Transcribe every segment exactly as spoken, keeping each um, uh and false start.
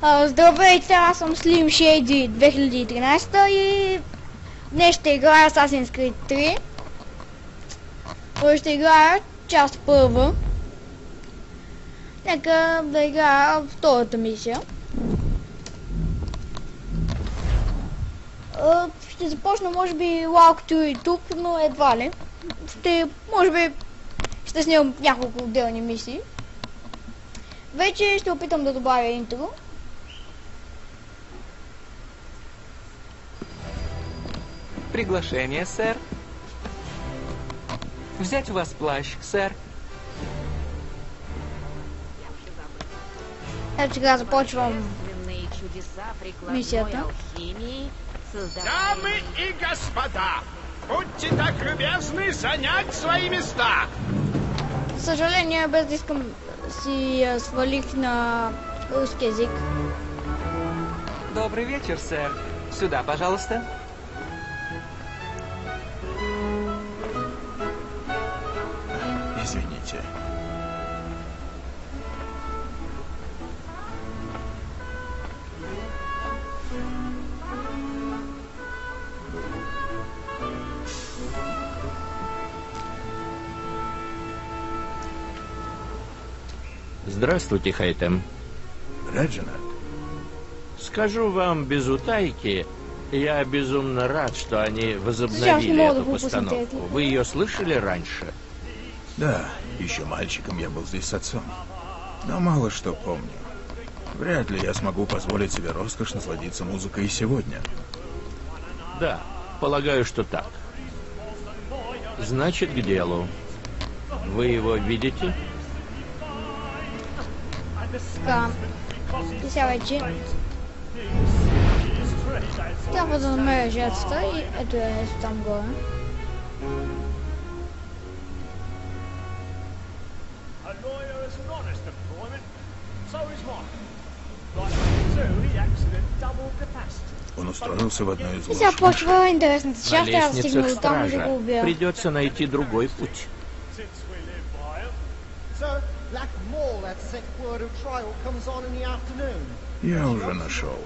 А, здравейте, аз съм Slim Shady две хиляди и тринадесета и днес ще играя Assassin's Creed три. Той ще играя част първа. Нека да играя втората мисия. А, ще започна може би Walk to тук, но едва ли. Ще, може би, ще снимам няколко отделни мисии. Вече ще опитам да добавя интро. Приглашение, сэр. Взять у вас плащ, сэр. Ето сега започвам мисията. Дамы и господа, будьте так любезны занять свои места. За съжаление, без да искам си свалих на русски язик. Добрый вечер, сэр. Сюда, пожалуйста. Извините. Здравствуйте, Хейтем. Реджинальд. Скажу вам без утайки, я безумно рад, что они возобновили эту постановку. Вы ее слышали раньше? Да, еще мальчиком я был здесь с отцом. Но мало что помню. Вряд ли я смогу позволить себе роскошь насладиться музыкой и сегодня. Да, полагаю, что так. Значит, к делу. Вы его видите? Така, и сега вече трябва да намеря жертвата и ето я ето там горе. Он устроился в одной из И сега лож. почва интересната На част, трябва да стигна лестницах до там и да стража. го убия. Придется найти другой путь. Я уже нашел.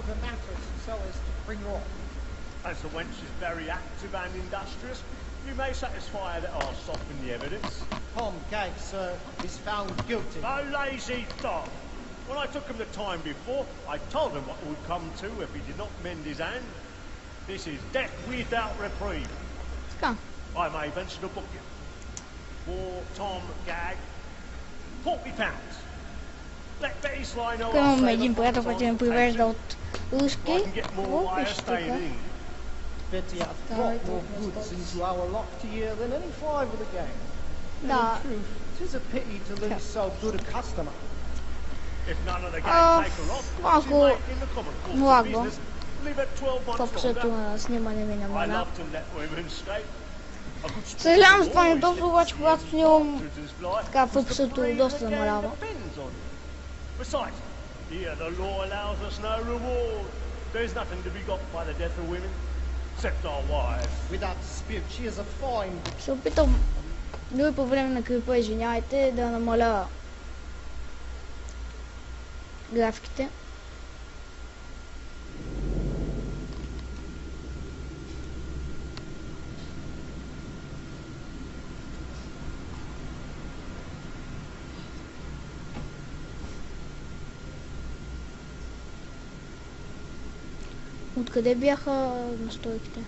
As the wench is very active and industrious, you may satisfy her that I'll soften the evidence. Tom Gates, sir, is found guilty. A lazy dog. When I took him the time before, I told him what would come to if he did not mend his hand. This is death without reprieve. Така. I may venture to book you. For Tom Gag, forty pounds. Let Betty Sly know Тук I'll имам save един her приятел, from който ми the привежда consultation. от I руски. can get more Какво wire пише тук? staying in. Betty hath brought more goods into our locked year than any five of the gang. And Да. in truth, 'tis a pity to lose so good a customer. If none of the А, gang take her off, what she малко make in the common course of младо. business, leave her twelve months Топчето longer. на снимане ми I намаля. love to let women escape. A good sport Съжалявам за is това always недобро, the обаче когато снимам children's life, така because фокусът the brain of доста the gang намалява. depends on it. Besides, here the law allows us no reward. There's nothing to be got by the death of women, except our wives. Without dispute, she is a fine. Ще опитам дори по време на крипа, извиняйте, да намаля графиките. Откъде бяха настройките?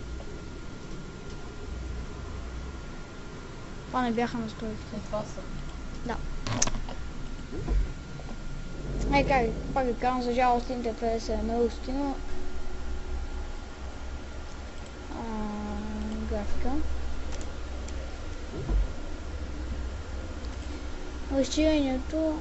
Това не бяха настройките. Това са. Да. Нека ви, пак ви казвам, за жалост интерфейса е на руски, но... А, графика. Разширението...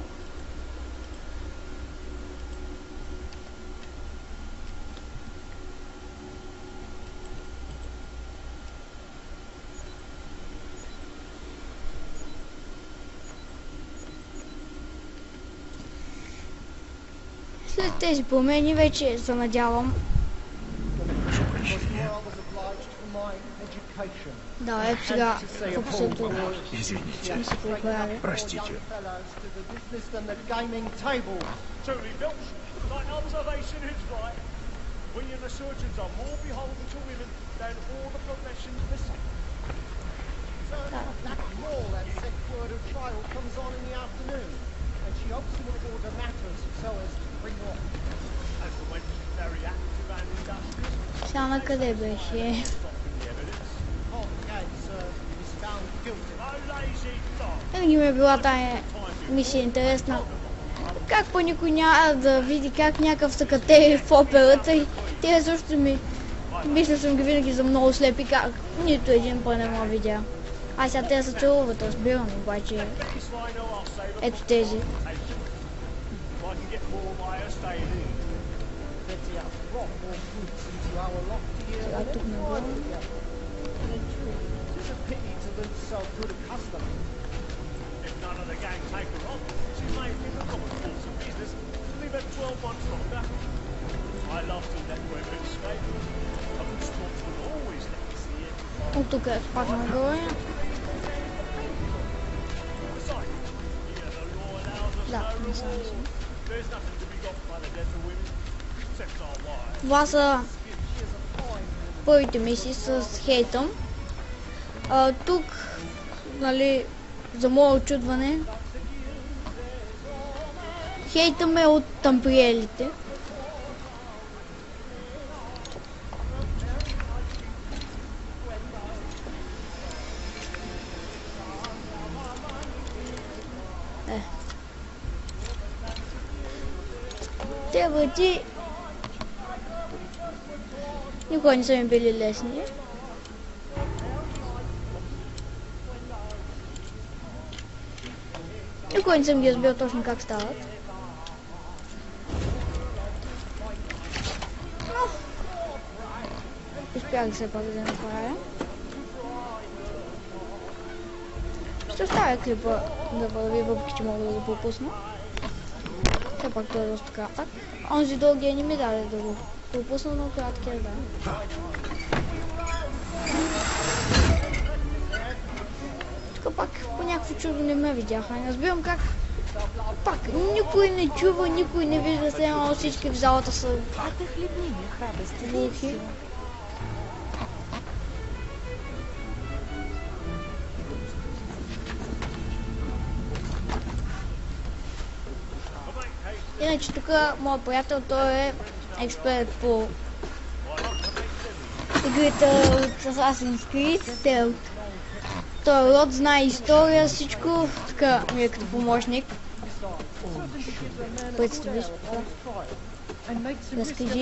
След тези промени вече се надявам Прошу прощения. I was obliged for my education. education. Да, ето сега фокусът Извините. ми се поправя. Простите. Fellows to the business and the gaming table. Truly, Bilch, thy observation is right. We and the surgeons are more beholden to women than all the professions the same. So that more that said word of trial comes on in the afternoon, and she hopes to order matters so as to bring off. As for when she's very active and industrious, Сега на къде беше? stopping the evidence. Oh, Gates uh, is found guilty. No lazy dog. Винаги ми е била тая мисия интересна. Как по никой няма да види как някакъв съкате в операта и те също ми... Мисля съм ги винаги за много слепи, как нито един път не ма видя. А сега те се чуват, разбирам, обаче This final I'll save ето тези. if I can get more wire staying in. Betty has brought more goods into our lot here Сега than тук any навън. five together. It's a pity to lose so good a customer. If none of the gang take her on, she may be the course of business to live at twelve months longer. I love to let women escape. A good sportsman always let me see it. От тук е пак нагоре. Besides, here the law allows us Да, no не съм reward. си. There's nothing to be got by the death of women, except our wives. Това са първите мисии с Хейтъм. А, тук, нали, за мое очудване, Хейтъм е от тамприелите. Е. Те врати никога не са ми били лесни. Никога не съм ги разбил точно как стават. Но успях все пак да направя. Ще оставя клипа да върви, въпреки че мога да го пропусна. Все пак той е доста кратък. Онзи дългия не ми даде да го пропусна, но краткия да. Тук пак по някакво чудо не ме видяха. Не разбирам как. Пак никой не чува, никой не вижда се, но всички в залата са глухи. Иначе тук моят приятел, той е експерт по игрите от Assassin's Creed. Те от този род знае история, всичко, така ми е като помощник. Представи си. Разкажи.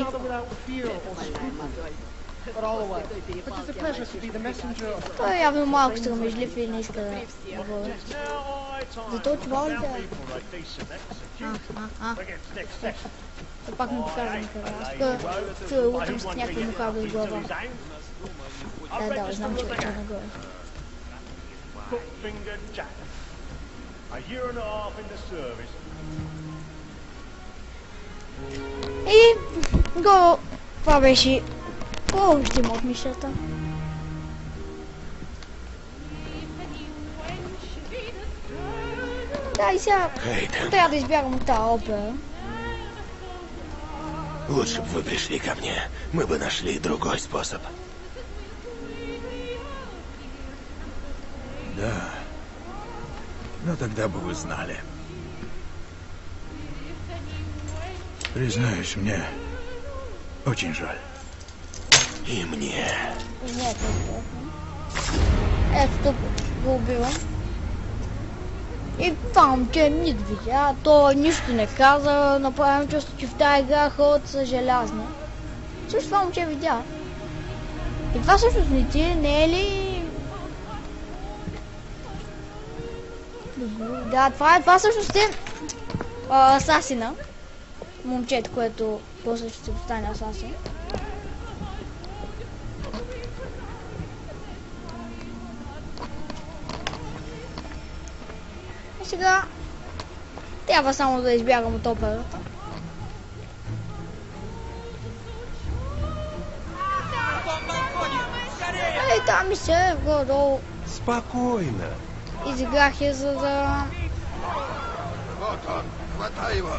Той е явно малко срамежлив и не иска да говори. Зато това ли да е? А, а, а. Пак ми показвам къде. Тук е лутам с някакви мухаби с глава. Да, да, знам, че е това нагоре. Footfinger Jack. A year and a half in the service. И го... Това беше... Какво ще има от мишата? Да, и сега... Хейтън, Трябва да избягам от тази опера. лучше бы вы пришли ко мне. Мы бы нашли другой способ. Да. Но тогда бы вы знали. Признаюсь, мне очень жаль. И мне. Нет, ето тук го убивам. И това момче не видя, то нищо не каза, направим чувство, че в тази игра хората са желязни. Също това момче видя. И това всъщност не ти не е ли... Да, това е, това всъщност е а, Асасина. Момчето, което после ще стане Асасин. И сега трябва само да избягам от операта. Ей, Там и се горе-долу Спокойно. изиграх я, за да... Вот он, хватай его.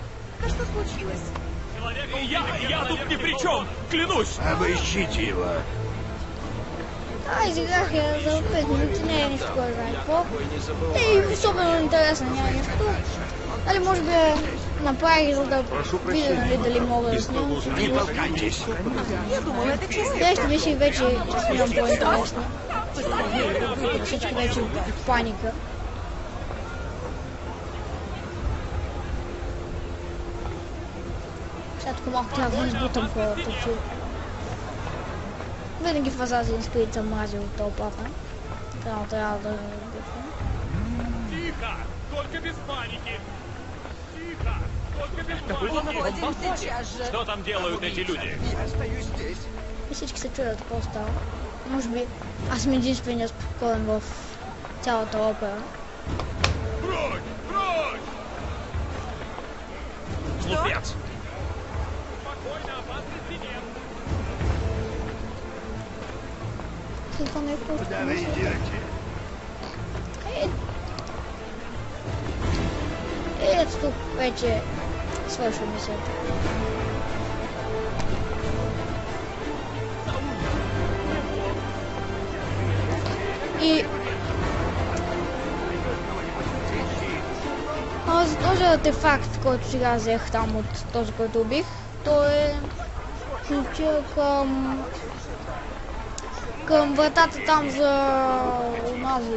Я, я тут ни при чем, клянусь! Обыщите его. Да, изиграх я за пет минути, не е нищо кой знае какво. И особено интересно, няма нищо. Дали може би направих, за да видя, нали, дали мога да снимам. Не толкайтесь. Следващите мисии вече снимам по-интересно. Всички вече в паника. Сега тук малко трябва да избутам хората, че... Винаги в Assassin's Creed съм мразил тълпата. Трябва, трябва да избутам. Тихо! Только без паники! Тихо! Только без паники! Что там делают эти люди? И всички се чудят какво става. Може би аз съм единствения спокоен в цялата опера. Прочь! Прочь! Глупец! Спокойно, опасности нет! Какво не е просто? Куда вы идете? Е, е, ето тук вече свършва мисията. И... А, за този артефакт, който сега взех там от този, който убих, той е ключа към... към вратата там за онази.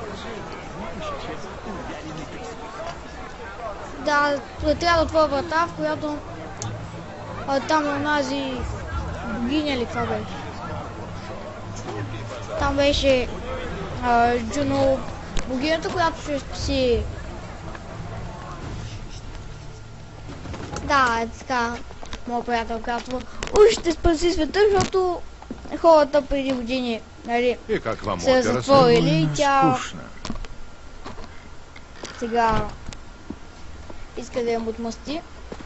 Да, трябва да отворя врата, в която а, там е онази богиня или това беше. Там беше а, Джуно, богинята, която ще спаси. Да, е така, моят приятел казва, уж ще спаси света, защото хората преди години, нали, И как вам се е опера? затворили и тя Скучно. сега иска да им отмъсти.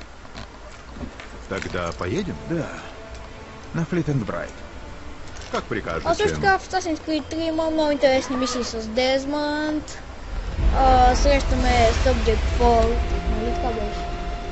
Тогда поедем? Да. На Флит энд Брайт. Как прикажете? А също така в Assassin's Creed три има много интересни мисии с Дезмонд. А, срещаме Subject четири. Нали така беше?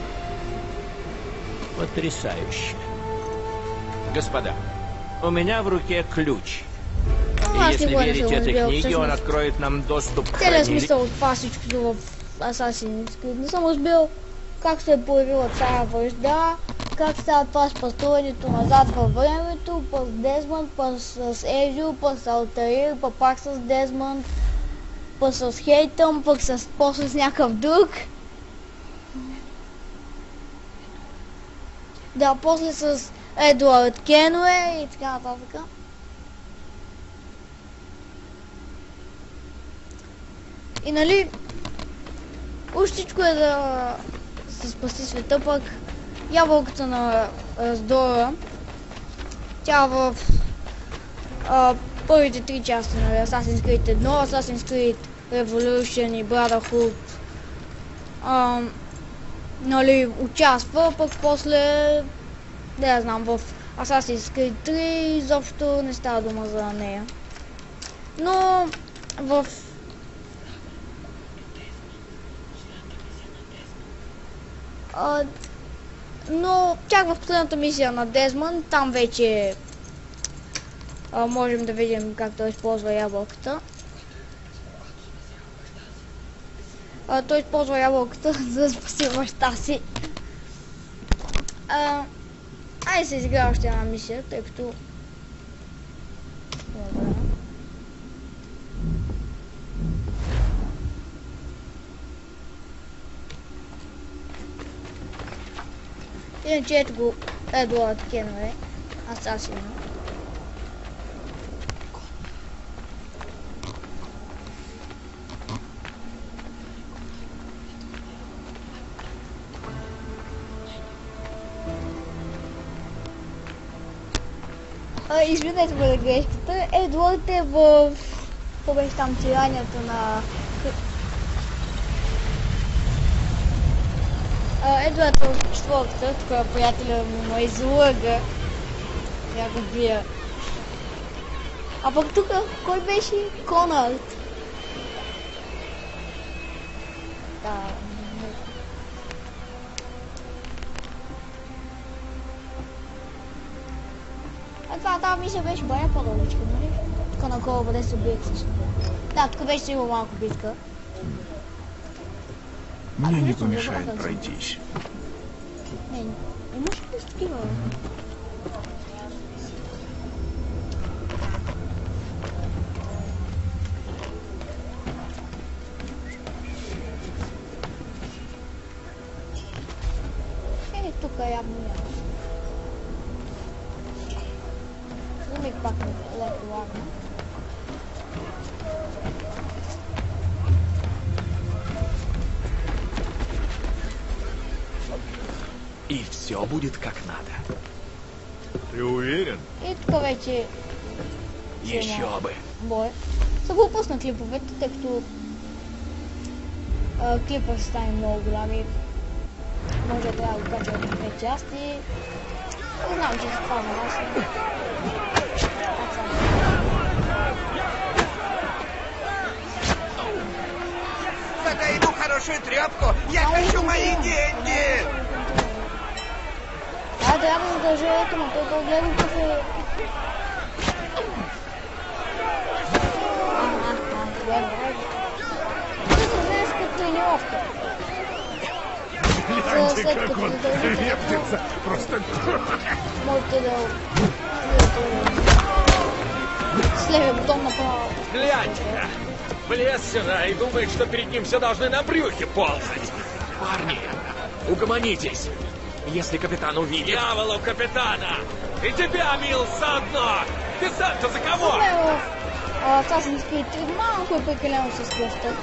Потрясающе. Господа, у меня в руке ключ. Ну, И аз если никога не верить съм этой разбирал книге, он всъщност откроет нам доступ к целият хранилищу. смисъл от това всичкото в Assassin's Creed. Не съм разбирал как се е появила цара връжда, как става това с пътуването назад във времето, пък с Дезмонд, пък с Езио, пък с Алтаир, пък пак с Дезмонд, пък с Хейтъм, пък с после с някакъв друг. Да, после с Едуард Кенуе и така нататък. И нали, уж всичко е да се спаси света, пък ябълката на раздора, тя в а, първите три части, нали, Assassin's Creed едно, Assassin's Creed Revolution и Brotherhood, а, нали, участва, пък после, да я знам, в Assassin's Creed три изобщо не става дума за нея. Но в А, но чак в последната мисия на Дезмонд, там вече а, можем да видим как той използва ябълката. А, той използва ябълката за да спаси баща си. А, айде се изигра още една мисия, тъй като... Иначе ето го Едуард Кенуе, асасина. А, извинете ме на грешката, Едуард е в... Какво беше там тиранията на... Едуард в четвъртата, тук приятеля му ме излъга. Я го бия. А пък тук, кой беше? Конърд. Да. А това тази мисля беше бая по-долечка, нали? Тук на кола бъде се убият също. Да, тук беше сигурно малко битка. Мне не помешает пройтись. Не, имаш ли с такива? Е, тук явно няма. Умик пак леко ладно. И все будет как надо. Ты уверен? И тук вече Еще бы. бой. Са го пусна клиповете, тъй като а, клипът ще стане много голям и може да трябва да го кача в две части. Не знам, че се това на вас. Задай ему хорошую тряпку. Я хочу мои деньги. А, трябва да задържа ето, но той той гледа какъв е... Ага, а, гледа. Ти се вземеш като тренировка. За след като задължително... Просто... Можете да... С левия бутон направо. Гляньте-ка! Влез сюда и думает, что перед ним все должны на брюхе ползать. Парни, угомонитесь. Если капитан увидит... Дьяволу капитана! И тебя, Мил, заодно! Ты сам-то за кого? Проблема в Assassin's Creed три малко е прекалено с кръста.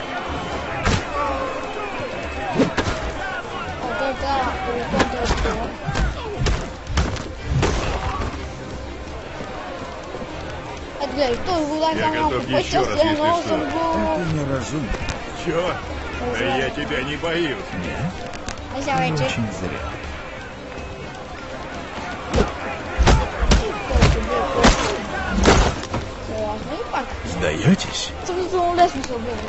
О, той трябва да го контрактува. Ето гледай, той го дай само малко пътя, след едно съм го... Это неразумно. Чё? Да я тебя не боюсь. Нет, А сега вече... очень зря. Сериозно и пак. Сдаетесь? Сравнително лесно се убива.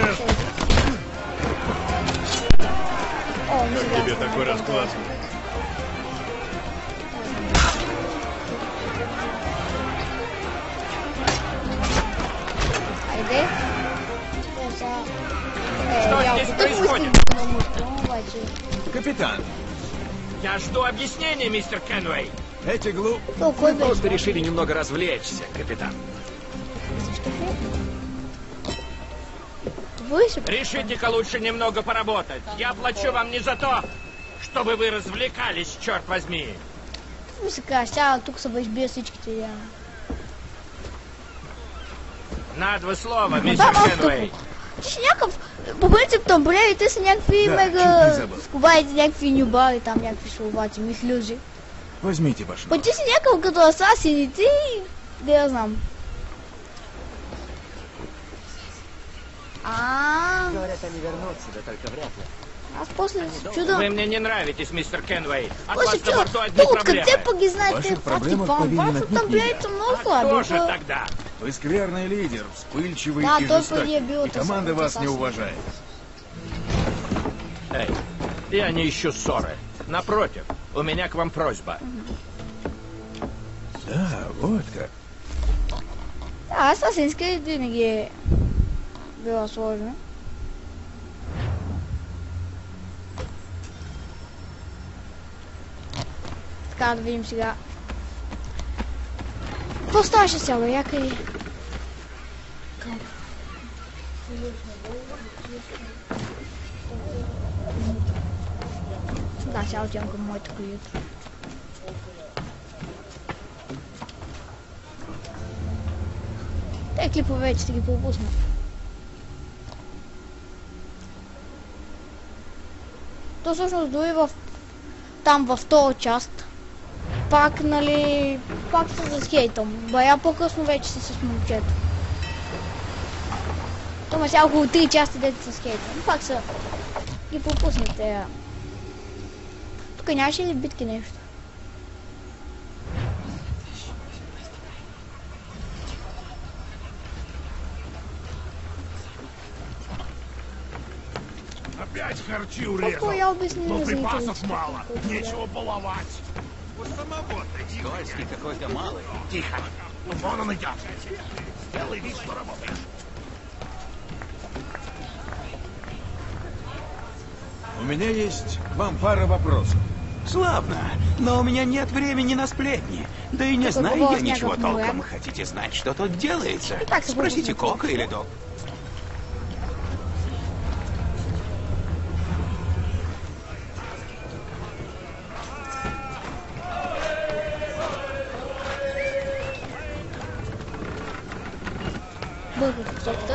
О, не Как тебе такой расклад? Айде. Е, сега... Е, Що я здесь опитам происходит? мислим на мутно, обаче... Капитан, Я жду объяснения, мистер Кенвей. эти глуп... То, кой беше? Просто решили немного развлечься, капитан. Защо хлеб? Выше? Решите-ка лучше немного поработать. Я плачу вам не за то, чтобы вы развлекались, черт возьми. Ми се кажа, сега тук са безбия всичките я. На два слова, Да, мистер малко Кенвей. Ти си някакъв... По принцип тамбурелите са някакви Да, мега... чуть не забыл. Скубарите, някакви нюбари, там някакви шалвати, михлюжи. Возьмите ваш Па нож. ти си някакъв като асасините и... Да я знам. А, Говорят, они вернутся, да только вряд ли. аз после се чудам... Вы мне не нравитесь, мистер Кенвей. От После вас се на борту чудам, одни то откъде проблемы. пък ги знаете Ваших факти проблемов вам? повинен Вас отнюдь тамбурелите не са я. много А слаби. кто же то- тогда? Вы скверный лидер, вспыльчивый Да, и той жестокий. преди е бил И от команда вас не Assassin's. уважает. Эй, я не ищу ссоры. Напротив, у меня к вам просьба. Да, вот как. Да, Assassin's Creed винаги е било сложно. Така да видим сега. Какво ставаше сега, бе? Якъй... Да, сега отивам към моята колита. Те клипове вече ще ги пропусна. То всъщност дори в... там във втора част. Пак, нали... Пак се засхейтам. Бая по-късно вече си с момчето. Тома сега около три части дете се скейтам. Пак са... ги пропуснете. Тук нямаше ли битки нещо? харчи Какво урезал. я обясню Но за припасов зрителей? мало, нечего баловать. У самого-то Скользкий какой-то малый. Тихо. Ну, вон он идет. Сделай вид, что работаешь. У меня есть к вам пара вопросов. Славно, но у меня нет времени на сплетни. Да и не Такой знаю голос я ничего някакъв толком. мрак. Хотите знать, что тут делается? И так Спросите свободно. Кока или Док. Бързо посоката.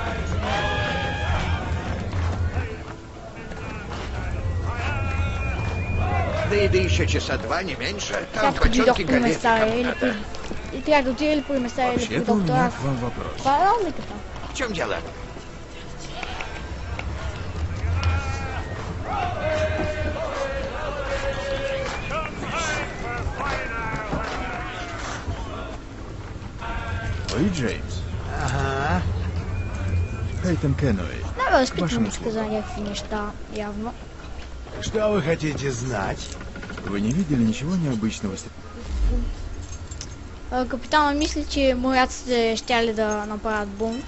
Да и да еще часа два, не меньше. Там Тя като дойдох бочонки при галети месаря или надо. при... И трябва да отида или при месаря или при Вообще-то у доктора. меня к вам вопрос. Това е разликата. В чем дело? Вы Джеймс? Ага. Пейтон Кенуэй. Да, разпитвам Вашему тук слову. за някакви неща, явно. Что вы хотите знать? Вы не видели ничего необычного? с- А, Капитана мисли, че моряците щяли да направят бунт.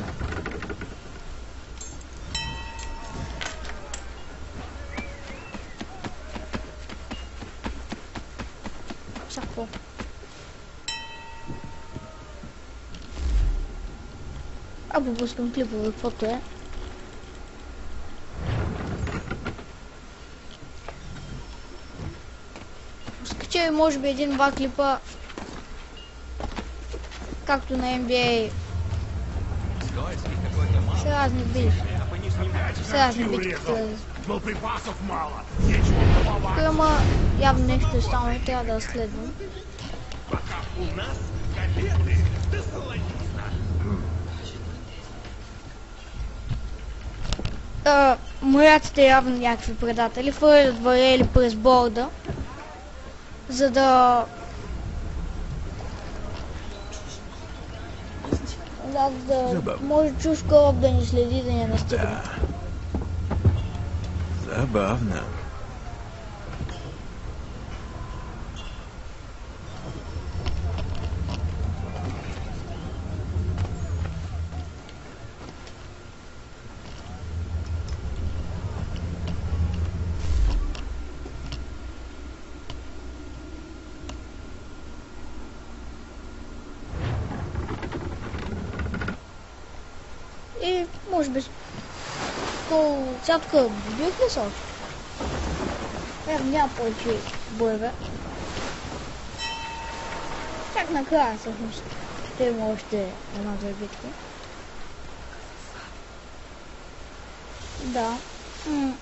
Всяко. А пропускам клипове, каквото е. Скачай, може би един-два клипа, както на Н Б А, Скользкий какой-то малый. с разни битки. С разни битки. Но припасов мало, нечего баловать. Тук има явно нещо само, трябва да разследвам. Пока у нас галеты да солонина. А, моряците явно някакви предатели, хвърлят барели през борда, за да... Да, да Забавно. може чуж кораб да ни следи, да ни настигне. Забавно. И може би скоро цятка добих ли са още? Явно няма повече боеве. Чак накрая всъщност ще има още една-две битки. Да. М.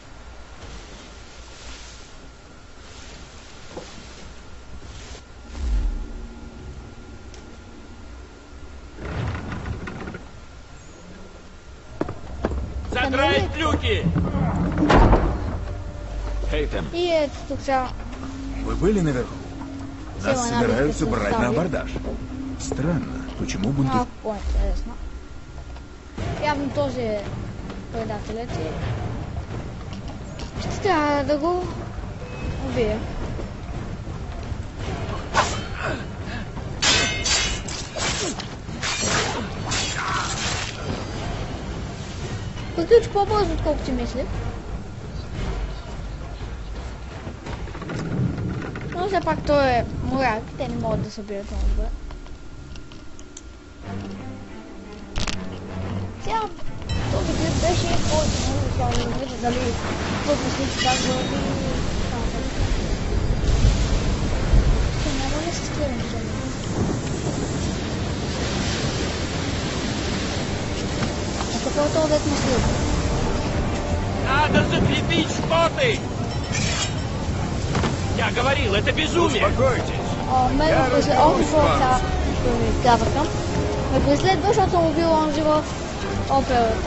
Задраить люки! Пейтон, И ето тук сега Вы были наверху? Села Нас на собираются битву брать на составили. абордаж. Странно, почему бунтов... малко по-интересно. Явно този е предателят и ще трябва да го убия. Приключи по-бързо, отколкото си мислих. Но все пак той е моряк, те не могат да събират много добре. Сега този клип беше който много слава да видя дали какво мисли, как го и Ще няма ли се спирам за него? А какво е това дет мисли? Надо закрепить шпоты! Я говорил, это безумие! Успокойтесь. О, мен ме преследва, още това ще ви казвам. Ме преследва, защото съм убил онзи в операта.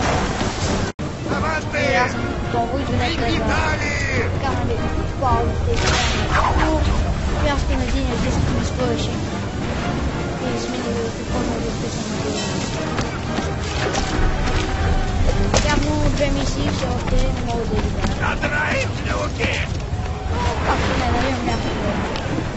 И аз съм готово, извинете за камери, паузите и така. Но място на един диск ми спореше. И измени какво да ви изписам на това. Явно две мисии все още не мога да играя. Надраем люки! Както не, нали имам някакво време.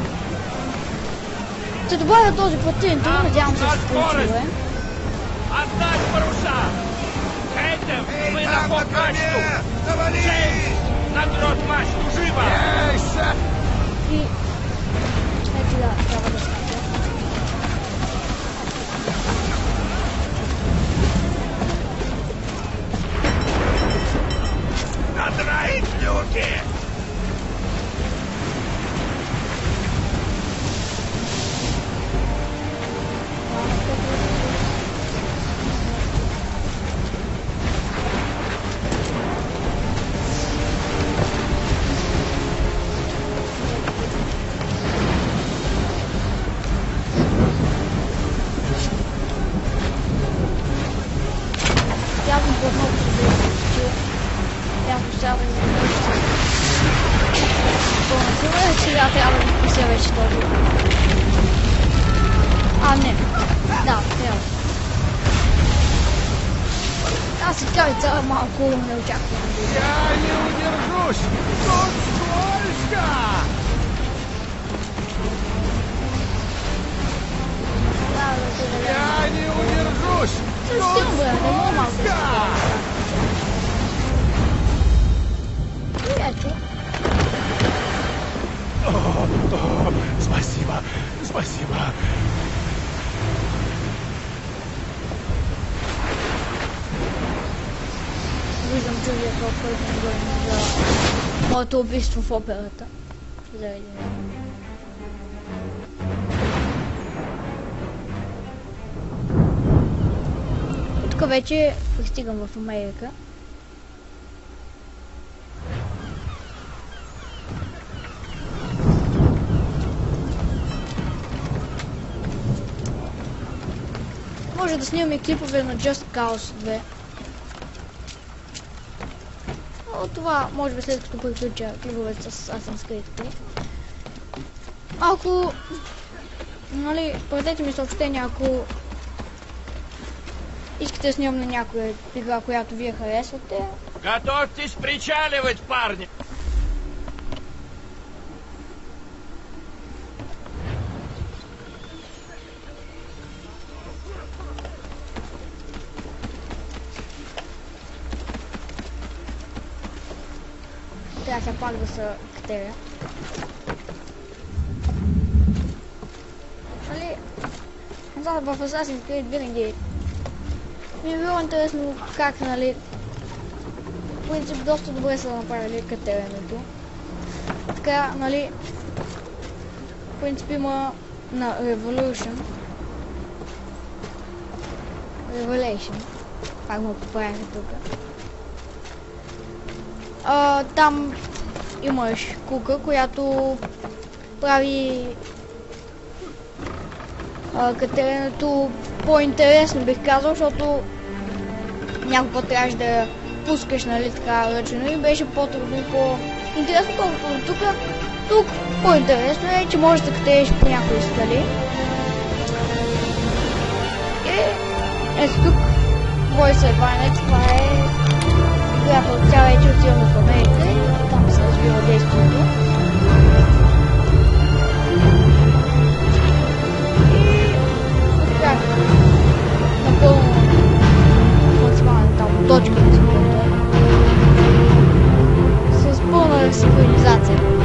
Ще добавя този патент, надявам се да се получи, бе. Отдать паруса! Эйдем, мы на фок-мачту! Джеймс, на дрот-мачту, живо! И... Ето да, трябва да скача. Надраем люки! Явно по-много се да явно сега да изглежда. Пълна сила и сега трябва да впися вече този. А, не. Да, трябва. Аз си кажа малко неочаквано. Я не удержусь! Тут скользко! Да, да се даде. Я не удержусь! Съвсем бе, да мога малко да се ето. Спасибо, спасибо. Виждам чужия това, който ми говорим за моето убийство в операта. Заради него. И тук вече пристигам в Америка. Може да снимаме клипове на Just Cause две. Но това може би след като приключа клиповете с Assassin's Creed три. Ако... Нали, пратете ми съобщение, ако искате да снимам на някоя игра, която вие харесвате. Готовьтесь причаливать, парни! Трябва сега пак да се катеря. Нали, назад в Assassin's Creed винаги ми е било интересно как, нали, в принцип доста добре са направили катеренето. Така, нали, в принцип има на Revolution. Revelation. Пак му поправяме тук. Uh, там имаш кука, която прави uh, катеренето по-интересно, бих казал, защото някой път трябваше да пускаш, нали, така ръчно и беше по-трудно и по-интересно, колкото тук. Тук по-интересно е, че можеш да катереш по някои скали. И ето тук Voice Advantage, това е която тя вече отиваме в Америка и там се развива действието. И така, напълно максимална там точка, с пълна синхронизация.